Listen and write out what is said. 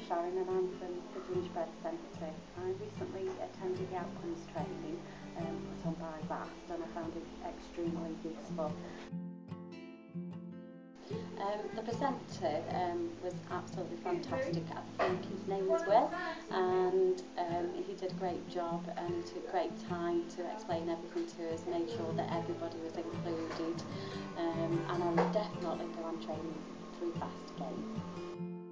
Sharon and I'm from the Gingerbread Centre. I recently attended the Outcomes training put on by VAST and I found it extremely useful. The presenter was absolutely fantastic. I think his name was Will, and he did a great job and he took great time to explain everything to us, made sure that everybody was included, and I would definitely go on training through VAST again.